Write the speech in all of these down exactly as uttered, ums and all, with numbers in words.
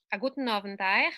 Ah, guten Abend euch.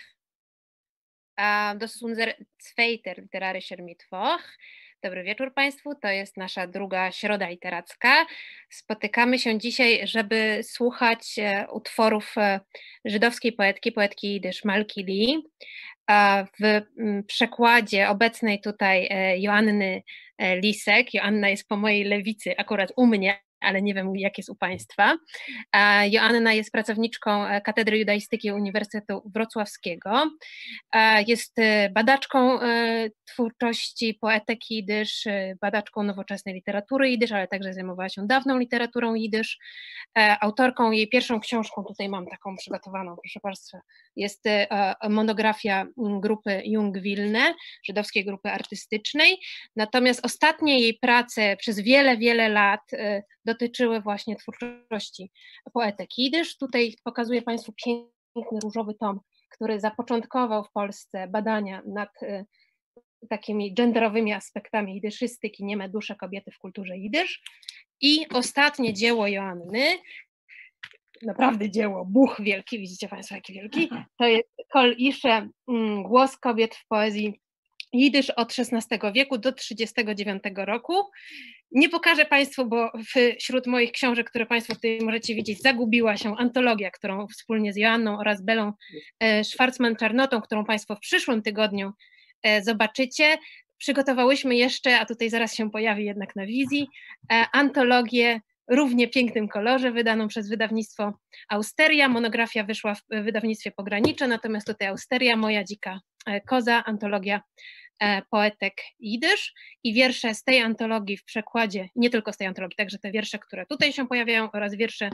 A, Das ist unser zweiter literarischer Mittwoch. Dobry wieczór Państwu, to jest nasza druga środa literacka. Spotykamy się dzisiaj, żeby słuchać e, utworów e, żydowskiej poetki, poetki jidysz Malki Li. A w mm, przekładzie obecnej tutaj e, Joanny e, Lisek. Joanna jest po mojej lewicy, akurat u mnie, ale nie wiem, jak jest u Państwa. A Joanna jest pracowniczką e, Katedry Judaistyki Uniwersytetu Wrocławskiego. A Jest e, badaczką e, twórczości poetek jidysz, e, badaczką nowoczesnej literatury jidysz, ale także zajmowała się dawną literaturą jidysz. E, Autorką jej pierwszą książką, tutaj mam taką przygotowaną, proszę Państwa, jest e, e, monografia m, grupy Jung Wilne, żydowskiej grupy artystycznej. Natomiast ostatnie jej prace przez wiele, wiele lat e, dotyczyły właśnie twórczości poetek jidysz. Tutaj pokazuję Państwu piękny różowy tom, który zapoczątkował w Polsce badania nad e, takimi genderowymi aspektami jidyszystyki, nieme dusze kobiety w kulturze jidysz. I ostatnie dzieło Joanny, naprawdę dzieło, buch wielki, widzicie Państwo jaki wielki, to jest Kol Isze, mm, głos kobiet w poezji jidysz od szesnastego wieku do trzydziestego dziewiątego roku. Nie pokażę Państwu, bo wśród moich książek, które Państwo tutaj możecie widzieć, zagubiła się antologia, którą wspólnie z Joanną oraz Belą e, Schwarzman-Czarnotą, którą Państwo w przyszłym tygodniu e, zobaczycie. Przygotowałyśmy jeszcze, a tutaj zaraz się pojawi jednak na wizji, e, antologię w równie pięknym kolorze, wydaną przez wydawnictwo Austeria. Monografia wyszła w wydawnictwie Pogranicze, natomiast tutaj Austeria, Moja dzika e, koza, antologia e, poetek jidysz i wiersze z tej antologii w przekładzie, nie tylko z tej antologii, także te wiersze, które tutaj się pojawiają oraz wiersze,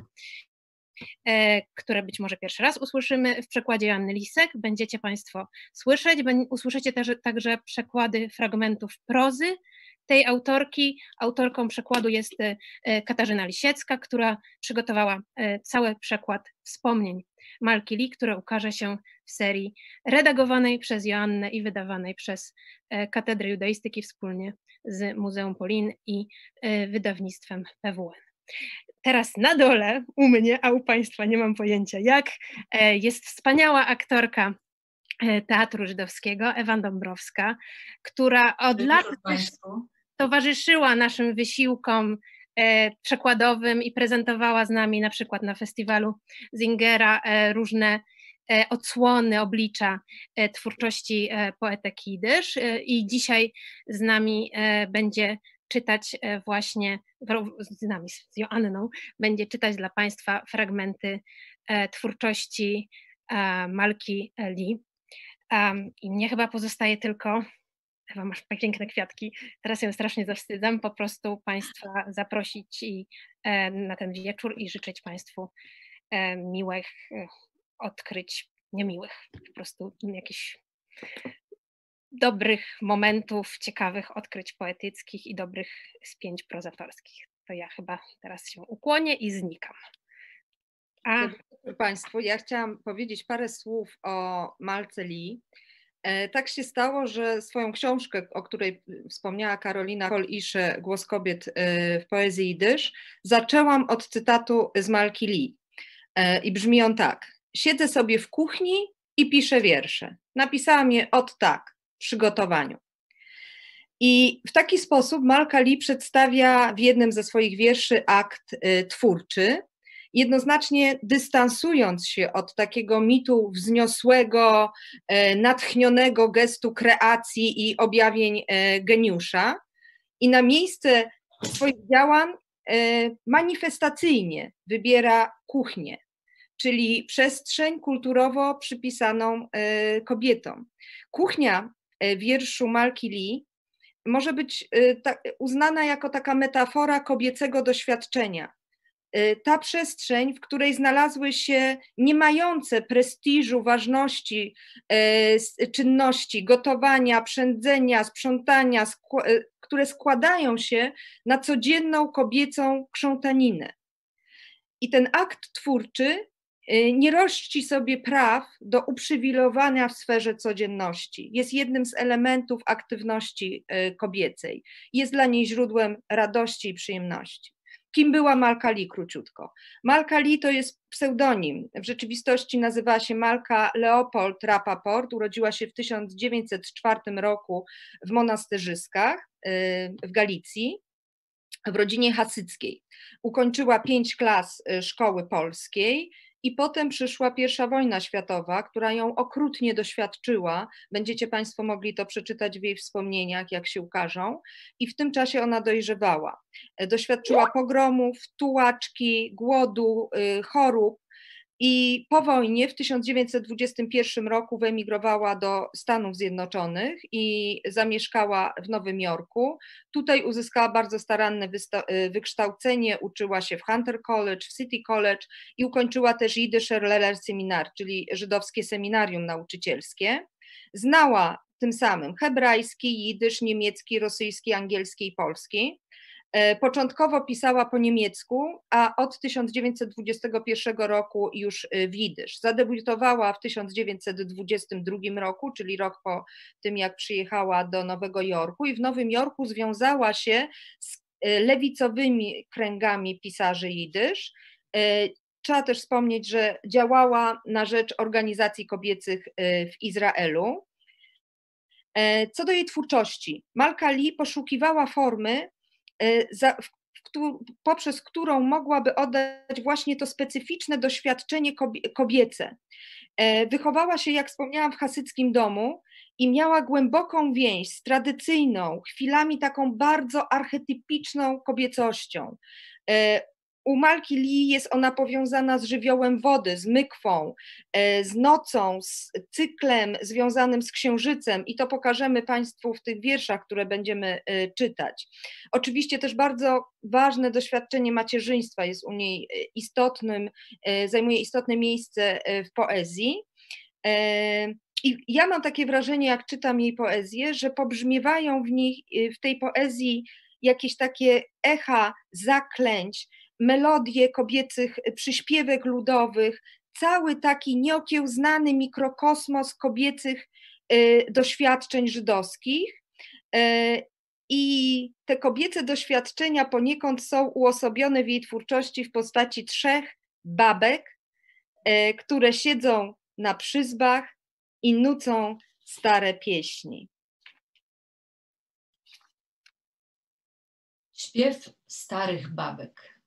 e, które być może pierwszy raz usłyszymy w przekładzie Joanny Lisek, będziecie Państwo słyszeć, Bę- usłyszycie też, także przekłady fragmentów prozy tej autorki. Autorką przekładu jest e, Katarzyna Lisiecka, która przygotowała e, cały przekład wspomnień Malki Li, które ukaże się w serii redagowanej przez Joannę i wydawanej przez e, Katedrę Judaistyki wspólnie z Muzeum Polin i e, wydawnictwem P W N. Teraz na dole u mnie, a u Państwa nie mam pojęcia jak, e, jest wspaniała aktorka e, Teatru Żydowskiego, Ewa Dąbrowska, która od Dzień lat dobry też Państwu. towarzyszyła naszym wysiłkom e, przekładowym i prezentowała z nami na przykład na festiwalu Zingera e, różne e, odsłony, oblicza e, twórczości e, poetek jidysz e, i dzisiaj z nami e, będzie czytać e, właśnie, z nami, z Joanną, będzie czytać dla Państwa fragmenty e, twórczości e, Malki Li. Um, I mnie chyba pozostaje tylko, Ewa, masz piękne kwiatki, teraz się strasznie zawstydzam, po prostu Państwa zaprosić i, e, na ten wieczór i życzyć Państwu e, miłych e, odkryć, niemiłych, po prostu jakichś dobrych momentów, ciekawych odkryć poetyckich i dobrych spięć prozatorskich. To ja chyba teraz się ukłonię i znikam. A Dobry wieczór Państwu. Ja chciałam powiedzieć parę słów o Malce Li. E, Tak się stało, że swoją książkę, o której wspomniała Karolina Kol Isze, Głos kobiet e, w poezji jidysz, zaczęłam od cytatu z Malki Li. E, I brzmi on tak. Siedzę sobie w kuchni i piszę wiersze. Napisałam je od tak, w przygotowaniu. I w taki sposób Malka Li przedstawia w jednym ze swoich wierszy akt y, twórczy, jednoznacznie dystansując się od takiego mitu wzniosłego, y, natchnionego gestu kreacji i objawień y, geniusza i na miejsce swoich działań y, manifestacyjnie wybiera kuchnię, czyli przestrzeń kulturowo przypisaną y, kobietom. Kuchnia w wierszu Malki Li może być uznana jako taka metafora kobiecego doświadczenia. Ta przestrzeń, w której znalazły się nie mające prestiżu, ważności czynności gotowania, przędzenia, sprzątania, które składają się na codzienną kobiecą krzątaninę. I ten akt twórczy nie rości sobie praw do uprzywilejowania w sferze codzienności. Jest jednym z elementów aktywności kobiecej. Jest dla niej źródłem radości i przyjemności. Kim była Malka Li, króciutko? Malka Li to jest pseudonim. W rzeczywistości nazywała się Malka Leopold Rapaport. Urodziła się w tysiąc dziewięćset czwartym roku w Monastyrzyskach w Galicji, w rodzinie hasyckiej. Ukończyła pięć klas szkoły polskiej i potem przyszła pierwsza wojna światowa, która ją okrutnie doświadczyła. Będziecie Państwo mogli to przeczytać w jej wspomnieniach, jak się ukażą. I w tym czasie ona dojrzewała. Doświadczyła pogromów, tułaczki, głodu, chorób. I po wojnie w tysiąc dziewięćset dwudziestym pierwszym roku wyemigrowała do Stanów Zjednoczonych i zamieszkała w Nowym Jorku. Tutaj uzyskała bardzo staranne wykształcenie, uczyła się w Hunter College, w City College i ukończyła też Jidyscher Lehrer Seminar, czyli żydowskie seminarium nauczycielskie. Znała tym samym hebrajski, jidysz, niemiecki, rosyjski, angielski i polski. Początkowo pisała po niemiecku, a od tysiąc dziewięćset dwudziestego pierwszego roku już w jidysz. Zadebiutowała w tysiąc dziewięćset dwudziestym drugim roku, czyli rok po tym, jak przyjechała do Nowego Jorku, i w Nowym Jorku związała się z lewicowymi kręgami pisarzy jidysz. Trzeba też wspomnieć, że działała na rzecz organizacji kobiecych w Izraelu. Co do jej twórczości, Malka Li poszukiwała formy, Za, w, poprzez którą mogłaby oddać właśnie to specyficzne doświadczenie kobiece. Wychowała się, jak wspomniałam, w hasyckim domu i miała głęboką więź z tradycyjną, chwilami taką bardzo archetypiczną kobiecością. U Malki Li jest ona powiązana z żywiołem wody, z mykwą, z nocą, z cyklem związanym z księżycem i to pokażemy Państwu w tych wierszach, które będziemy czytać. Oczywiście też bardzo ważne doświadczenie macierzyństwa jest u niej istotnym, zajmuje istotne miejsce w poezji. I ja mam takie wrażenie, jak czytam jej poezję, że pobrzmiewają w niej, w tej poezji jakieś takie echa zaklęć, melodie kobiecych przyśpiewek ludowych, cały taki nieokiełznany mikrokosmos kobiecych y, doświadczeń żydowskich. Y, I te kobiece doświadczenia poniekąd są uosobione w jej twórczości w postaci trzech babek, y, które siedzą na przyzbach i nucą stare pieśni. Śpiew starych babek.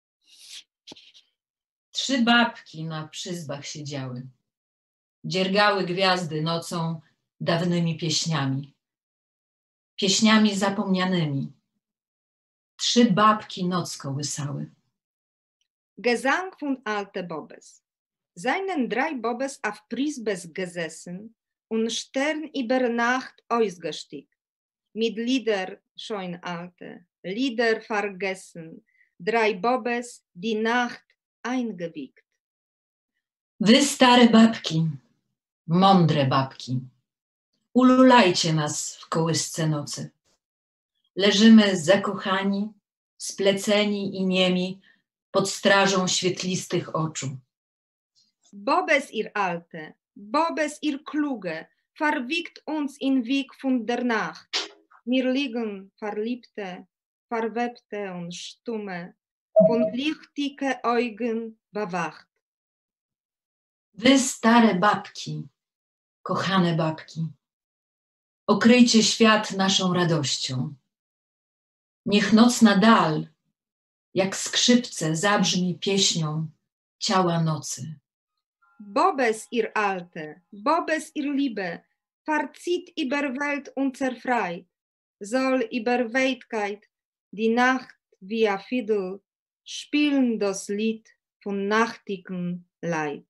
Trzy babki na przyzbach siedziały, dziergały gwiazdy nocą dawnymi pieśniami, pieśniami zapomnianymi. Trzy babki noc kołysały. Gesang von alte Bobes. Seinen drei Bobes auf Prisbes gesessen und Stern über Nacht ausgestiegen. Mit Lieder schon alte, Lieder vergessen, drei Bobes die Nacht eingewiegt. Wy stare babki, mądre babki, ululajcie nas w kołysce nocy. Leżymy zakochani, spleceni i niemi pod strażą świetlistych oczu. Bobes ihr Alte, Bobes ihr Kluge, verwiegt uns in Wieg von der Nacht. Wir liegen verliebte, verwebte und stumme, von lichtige Augen bewacht. Wy stare babki, kochane babki, okryjcie świat naszą radością. Niech nocna dal, jak skrzypce, zabrzmi pieśnią ciała nocy. Bobes ihr Alte, Bobes ihr Liebe, verzieht über Welt unser Freit, soll über Weitkeit die Nacht via Fiddle spielen das Lied von nachtigem Leid.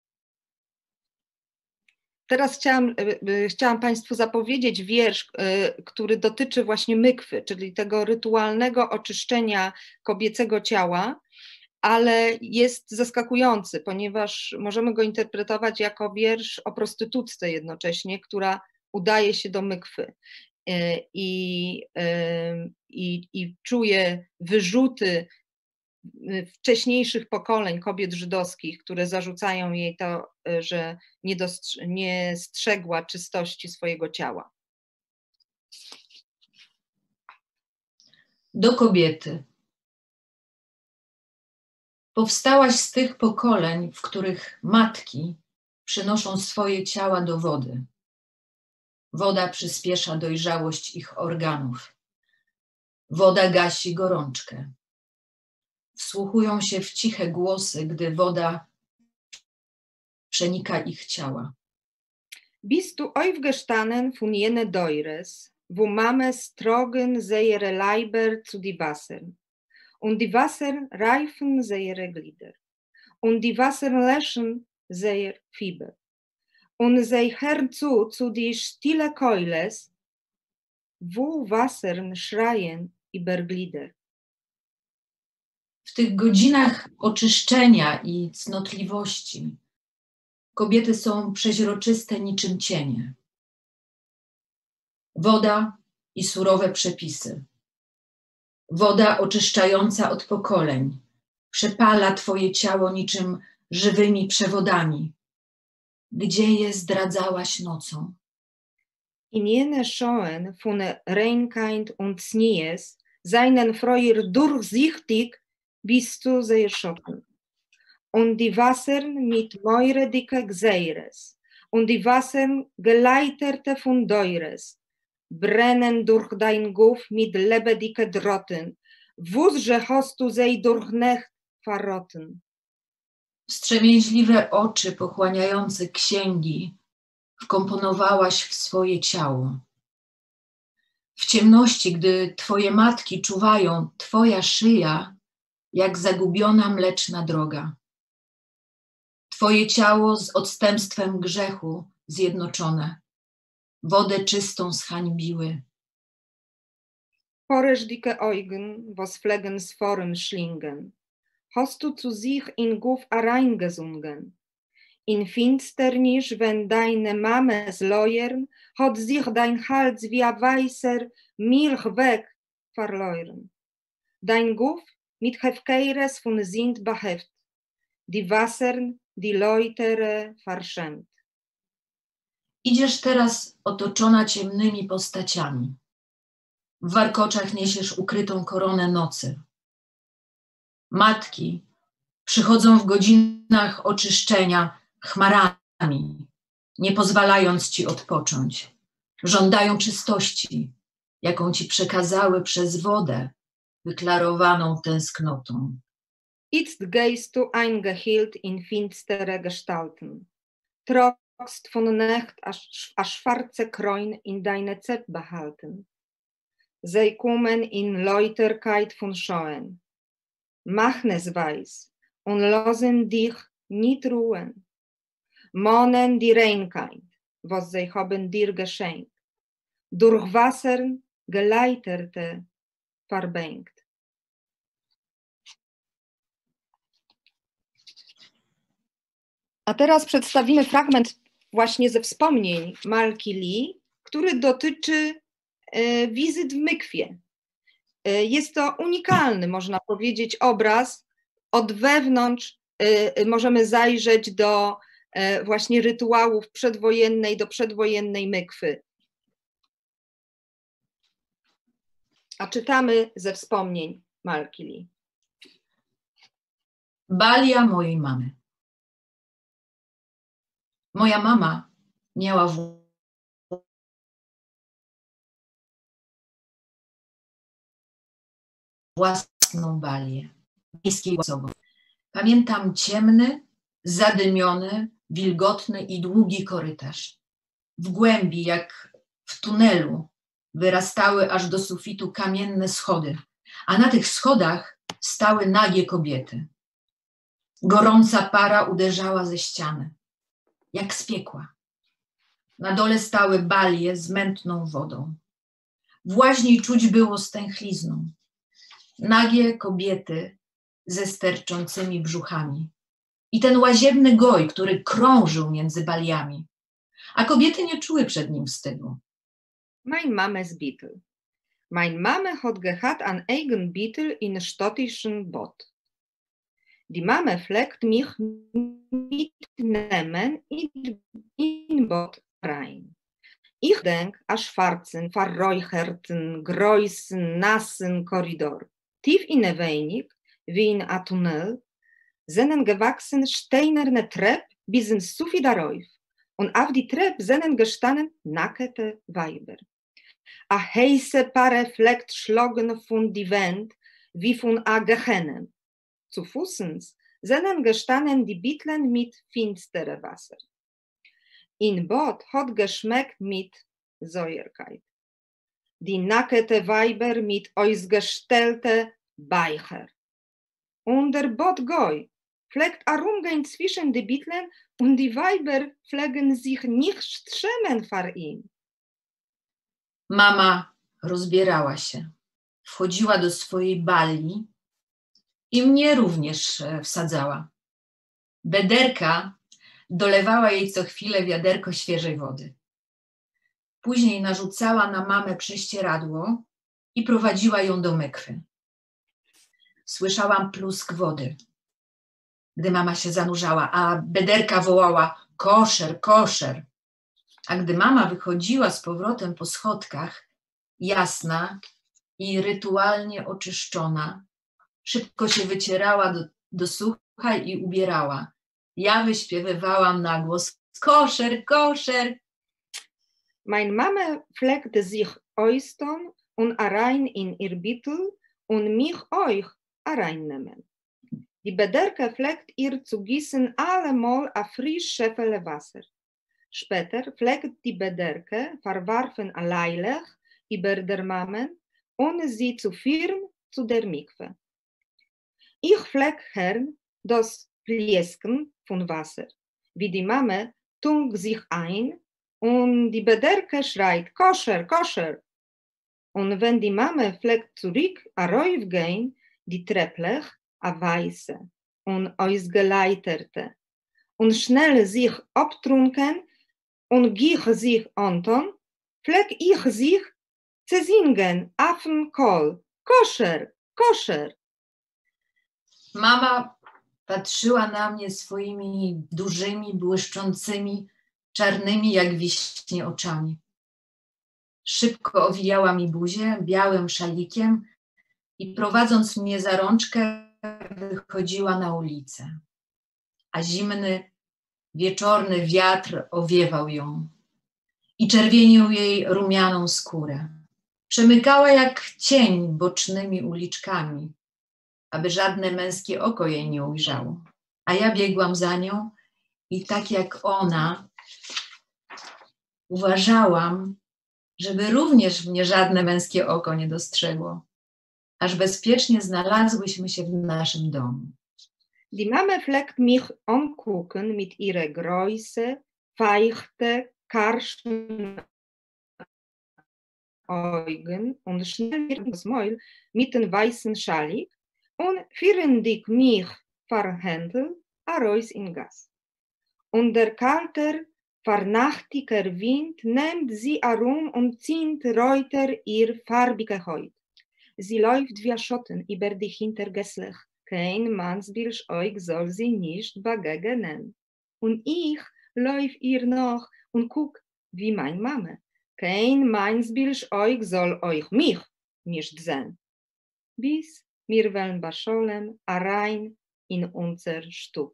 Teraz chciałam, chciałam Państwu zapowiedzieć wiersz, który dotyczy właśnie mykwy, czyli tego rytualnego oczyszczenia kobiecego ciała, ale jest zaskakujący, ponieważ możemy go interpretować jako wiersz o prostytutce jednocześnie, która udaje się do mykwy i, i, i czuje wyrzuty wcześniejszych pokoleń kobiet żydowskich, które zarzucają jej to, że nie, dostrze- nie strzegła czystości swojego ciała. Do kobiety. Powstałaś z tych pokoleń, w których matki przynoszą swoje ciała do wody. Woda przyspiesza dojrzałość ich organów. Woda gasi gorączkę. Wsłuchują się w ciche głosy, gdy woda przenika ich ciała. Bist du aufgestanden von jene Deures, wo Mames trogen seine Leiber zu die Wasser, und die Wasser reifen seine Glieder, und die Wasser löschen seine Fieber, und sei herzu zu die stille Keules, wo Wassern schreien über Glieder. W tych godzinach oczyszczenia i cnotliwości kobiety są przeźroczyste niczym cienie. Woda i surowe przepisy. Woda oczyszczająca od pokoleń przepala twoje ciało niczym żywymi przewodami. Gdzie je zdradzałaś nocą? In jene Schoen von Reinkeit und Znies, seinen Freuer durchsichtig bist du sehr schocken. Und die Wassern mit Mäuredicke Gseires, und die Wassern geleiterte von Deures, brennen durch dein Guff mit lebendige Drotten, wusże hast du sei durch Nacht verrotten. Wstrzemięźliwe oczy pochłaniające księgi wkomponowałaś w swoje ciało. W ciemności, gdy twoje matki czuwają, twoja szyja jak zagubiona mleczna droga. Twoje ciało z odstępstwem grzechu zjednoczone, wodę czystą zhańbiły. Horrech dicke Augen, was pflegen Sforen schlingen, hast du zu sich in Guff hereingesungen. In Finsternis, wenn deine Mames Leuern, hat sich dein Hals wie ein weißer Milchweg verloren. Dein Guff mit Hefkeires von Sint beheft, die Wassern, die Läutere verschämt. Idziesz teraz otoczona ciemnymi postaciami. W warkoczach niesiesz ukrytą koronę nocy. Matki przychodzą w godzinach oczyszczenia chmarami, nie pozwalając ci odpocząć. Żądają czystości, jaką ci przekazały przez wodę, wyklarowaną tęsknotą. Itzt gehst du eingehielt in finstere Gestalten. Trogst von Nacht a schwarze Kräun in deine Zepp behalten. Sei kommen in Läuterkeit von Schoen. Machnes weiß und losen dich nicht ruhen. Monen die Reinkeit, was sie haben dir geschenkt. Durch Wassern geleiterte verbenkt. A teraz przedstawimy fragment właśnie ze wspomnień Malki Li, który dotyczy e, wizyt w Mykwie. E, jest to unikalny, można powiedzieć, obraz. Od wewnątrz e, możemy zajrzeć do e, właśnie rytuałów przedwojennej, do przedwojennej Mykwy. A czytamy ze wspomnień Malki Li. Balia mojej mamy. Moja mama miała własną balię, miejskiej osobą. Pamiętam ciemny, zadymiony, wilgotny i długi korytarz. W głębi, jak w tunelu, wyrastały aż do sufitu kamienne schody, a na tych schodach stały nagie kobiety. Gorąca para uderzała ze ściany, jak z piekła. Na dole stały balie z mętną wodą. W łaźni czuć było stęchlizną. Nagie kobiety ze sterczącymi brzuchami. I ten łazienny goj, który krążył między baliami. A kobiety nie czuły przed nim wstydu. Mein Mames Bittel. Mein Mame hat gehabt an eigen Bittel in stottischen Bot. Die Mame fleckt mich mitnehmen in, in Bot rein. Ich denk a schwarzen, verräucherten, größen, nassen Korridor. Tief inne wenig, wie in a Tunnel, seinen gewachsen steinerne Trepp bis ins Sufi darauf, und auf die Trepp seinen gestanden nackte Weiber. A heiße Paare fleckt schlagen von die Wand, wie von a Gehennen. Zu Fußens seinen gestanden die Bittlen mit finstere Wasser. In Bot hat geschmeckt mit Säuerkeit. Die nackte Weiber mit ausgestellte Beicher. Und der Botgoi pflegt herumgehen zwischen die Bittlen und die Weiber pflegen sich nicht schämen vor ihm. Mama rozbierała się, wchodziła do swojej bali i mnie również wsadzała. Bederka dolewała jej co chwilę wiaderko świeżej wody. Później narzucała na mamę prześcieradło i prowadziła ją do mykwy. Słyszałam plusk wody, gdy mama się zanurzała, a Bederka wołała koszer, koszer. A gdy mama wychodziła z powrotem po schodkach, jasna i rytualnie oczyszczona, szybko się wycierała do, do sucha i ubierała. Ja wyśpiewywałam na głos koszer, koszer. Mein Mama pflegte sich äußern und rein in ihr Bittel und mich euch reinnehmen. Die Bederke pflegt ihr zu gießen allemal a frisch Schäffele Wasser. Später pflegt die Bederke verwarfen alleilig über der Mamen, ohne sie zu führen zu der Mikve. Ich pfleg gern das Pliesken von Wasser, wie die Mame tunkt sich ein und die Bederke schreit koscher, koscher. Und wenn die Mame pflegt zurück raufgehen, die Trepplech a weiße und ausgeleiterte und schnell sich abtrunken und gich sich Anton, pfleg ich sich zu singen Affenkol, koscher, koscher. Mama patrzyła na mnie swoimi dużymi, błyszczącymi, czarnymi jak wiśnie oczami. Szybko owijała mi buzię białym szalikiem i prowadząc mnie za rączkę wychodziła na ulicę. A zimny, wieczorny wiatr owiewał ją i czerwienił jej rumianą skórę. Przemykała jak cień bocznymi uliczkami, aby żadne męskie oko jej nie ujrzało. A ja biegłam za nią i tak jak ona uważałam, żeby również mnie żadne męskie oko nie dostrzegło, aż bezpiecznie znalazłyśmy się w naszym domu. Die Mama pflegt mich angucken mit ihrer Größe, feuchte, karschen Augen und schnell das Maul mit dem weißen Schalik und führendig mich verhändelt heraus in Gas. Und der kalte, vernachtiger Wind nimmt sie herum und zieht reuter ihr farbige Haut. Sie läuft wie Schatten über die Hintergässlich. Kein Mannsbilsch euch soll sie nicht begegnen. Und ich lauf ihr nach und guck wie mein Mama. Kein Mannsbilsch euch soll euch mich nicht sehen. Bis wir wollen Bascholem rein in unser Stub.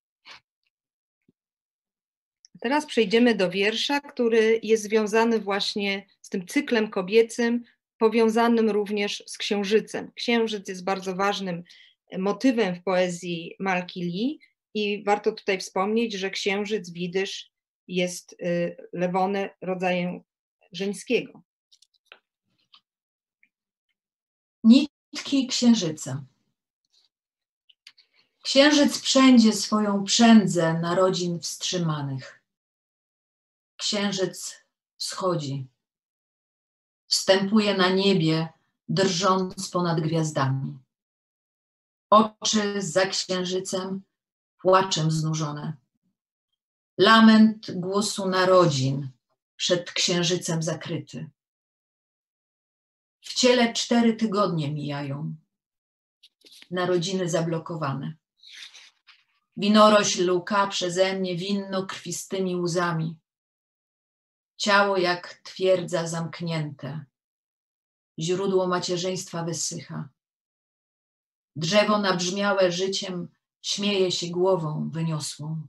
Teraz przejdziemy do wiersza, który jest związany właśnie z tym cyklem kobiecym, powiązanym również z księżycem. Księżyc jest bardzo ważnym motywem w poezji Malki Li i warto tutaj wspomnieć, że księżyc widysz jest lewone rodzajem żeńskiego. Nitki księżyca. Księżyc przędzie swoją przędzę narodzin wstrzymanych. Księżyc schodzi. Wstępuje na niebie, drżąc ponad gwiazdami. Oczy za księżycem płaczem znużone. Lament głosu narodzin przed księżycem zakryty. W ciele cztery tygodnie mijają. Narodziny zablokowane. Winorośl łka przeze mnie winno krwistymi łzami. Ciało jak twierdza zamknięte. Źródło macierzyństwa wysycha. Drzewo nabrzmiałe życiem śmieje się głową wyniosłą.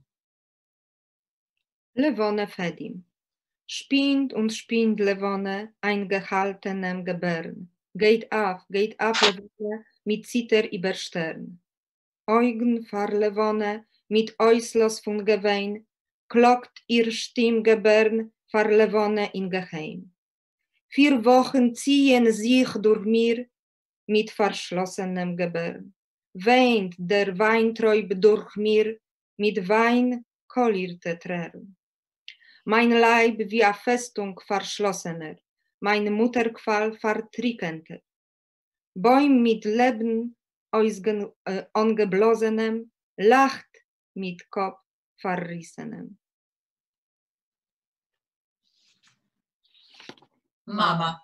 Levone Fedim. Spind und spind Levone, eingehaltenem Gebern. Geht auf, geht auf Levone, mit Zither über Stern. Eugen far Levone, mit Euslos von Gewein, klockt ihr Stimmgebern, far Levone in Geheim. Vier Wochen ziehen sich durch mir, mit verschlossenem Gebern. Weint der Weintraub durch mir, mit Wein kollierte Tränen. Mein Leib wie a Festung verschlossener, meine Mutterqual vertrickenter. Bäum mit Leben ausgen, äh, ongeblosenem, lacht mit Kopf verrissenem. Mama.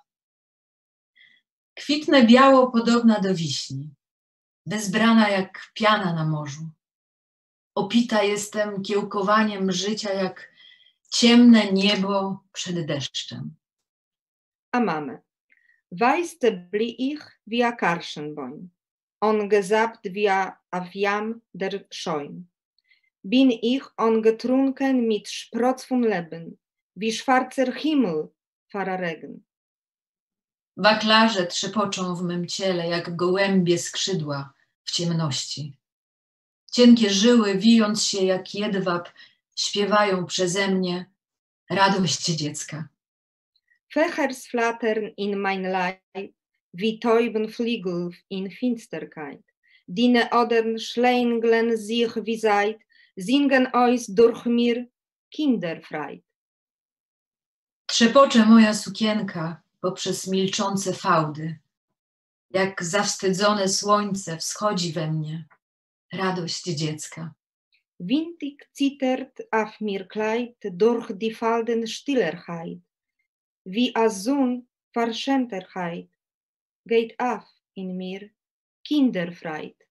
Kwitnę biało podobna do wiśni, wezbrana jak piana na morzu. Opita jestem kiełkowaniem życia jak ciemne niebo przed deszczem. A mamy. Weiste blie ich wie a Karschenbäum, ongesabt wie a Aviam der Scheun. Bin ich ongetrunken mit Sprotz von Leben, wie schwarzer Himmel fara Regen. Wachlarze trzepoczą w mym ciele jak gołębie skrzydła w ciemności. Cienkie żyły, wijąc się jak jedwab, śpiewają przeze mnie radość dziecka. Fächers flattern in mein Leib, wie Teubenflügel in Finsterkeit. Die Odern schlängeln sich wie Seid, singen euch durch mir Kinderfreit. Trzepocze moja sukienka poprzez milczące fałdy. Jak zawstydzone słońce wschodzi we mnie radość dziecka. Windig zittert auf mir Kleid durch die Falden Stillerheit. Wie a Sohn Verschämterheit geht auf in mir Kinderfreit.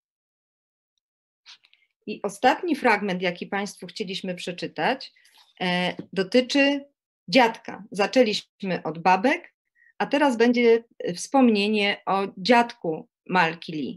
I ostatni fragment, jaki Państwu chcieliśmy przeczytać, e, dotyczy dziadka. Zaczęliśmy od babek, a teraz będzie wspomnienie o dziadku Malki Li.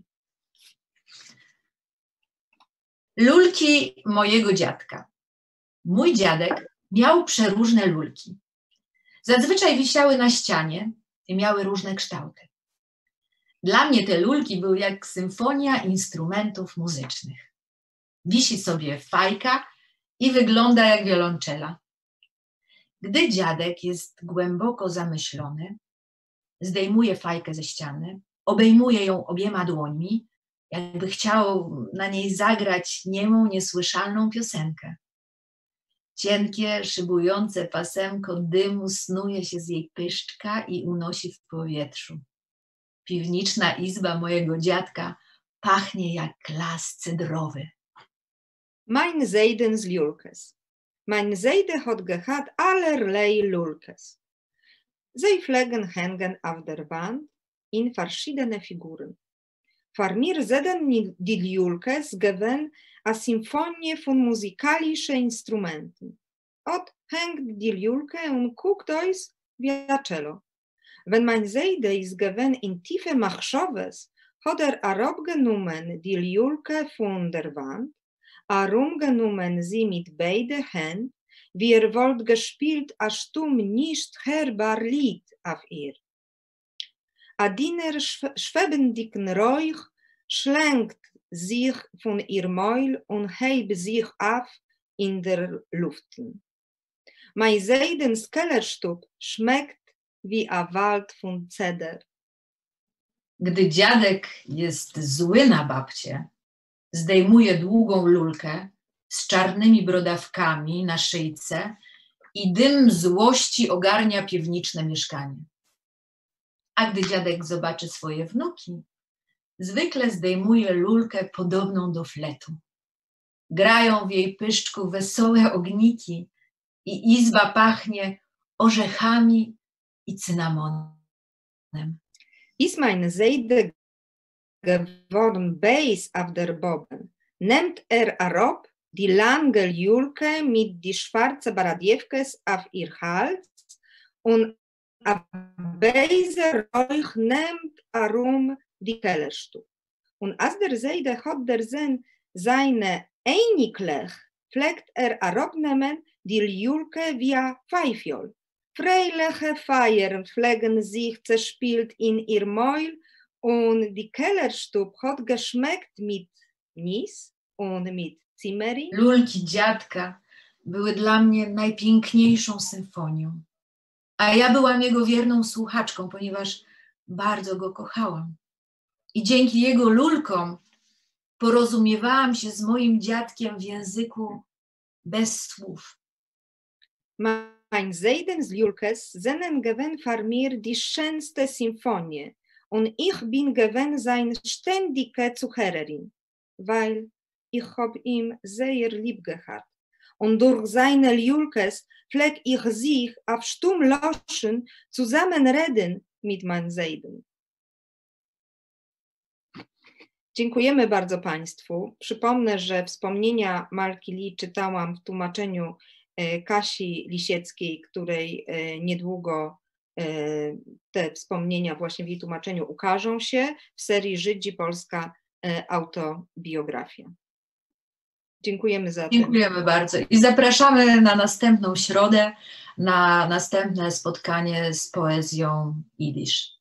Lulki mojego dziadka. Mój dziadek miał przeróżne lulki. Zazwyczaj wisiały na ścianie i miały różne kształty. Dla mnie te lulki były jak symfonia instrumentów muzycznych. Wisi sobie fajka i wygląda jak wiolonczela. Gdy dziadek jest głęboko zamyślony, zdejmuje fajkę ze ściany, obejmuje ją obiema dłońmi, jakby chciał na niej zagrać niemą, niesłyszalną piosenkę. Cienkie, szybujące pasemko dymu snuje się z jej pyszczka i unosi w powietrzu. Piwniczna izba mojego dziadka pachnie jak las cedrowy. Mein Seiden z Lulkes. Mein Seide hat gehabt allerlei Lulkes. Sie pflegen hängen auf der Wand in verschiedene Figuren. Für mir sind die Lulkes gewesen a Symphonie von musikalischen Instrumenten. Ot hängt die Lulke und guckt euch wie a cello. Wenn mein Seide ist gewesen in tiefe Machschoves, hat er herabgenommen die Lulke von der Wand, herumgenommen sie mit beiden Händen, wie er wollt gespielt a stumm nicht hörbar Lied auf ihr. A diner schwebendicken Räuch schlenkt sich von ihr Maul und hebt sich auf in der Luft. Mein Seidens Kellerstub schmeckt wie a Wald von Ceder. Gdy dziadek jest zły na babcię, zdejmuje długą lulkę z czarnymi brodawkami na szyjce i dym złości ogarnia piwniczne mieszkanie. A gdy dziadek zobaczy swoje wnuki, zwykle zdejmuje lulkę podobną do fletu. Grają w jej pyszczku wesołe ogniki i izba pachnie orzechami i cynamonem. Ist mein Seide geworden Bass auf der Boben, nimmt er herab die lange Lulke mit die schwarze Baradiewkes auf ihr Hals und a Beiser Räuch nimmt herum die Kellerstub. Und als der Seide hat der Sinn seine einiglich pflegt er erobnemen die Julke via Pfeifjol. Freiliche Feiern pflegen sich zerspielt in ihr Mäul und die Kellerstub hat geschmeckt mit Nis und mit Zimmerin. Lulki dziadka były dla mnie najpiękniejszą symfonią, a ja byłam jego wierną słuchaczką, ponieważ bardzo go kochałam. I dzięki jego lulkom porozumiewałam się z moim dziadkiem w języku bez słów. Mein Seidens Julkes sennen gewen für mir die schönste Symphonie und ich bin gewen sein ständige Zuhörerin, weil ich hab ihm sehr lieb gehabt. Und durch seine Julkes pfleg ich sich auf Stummloschen zusammenreden mit mein Seiden. Dziękujemy bardzo Państwu. Przypomnę, że wspomnienia Malki Li czytałam w tłumaczeniu Kasi Lisieckiej, której niedługo te wspomnienia właśnie w jej tłumaczeniu ukażą się w serii Żydzi Polska autobiografia. Dziękujemy za to. Dziękujemy bardzo i zapraszamy na następną środę, na następne spotkanie z poezją jidysz.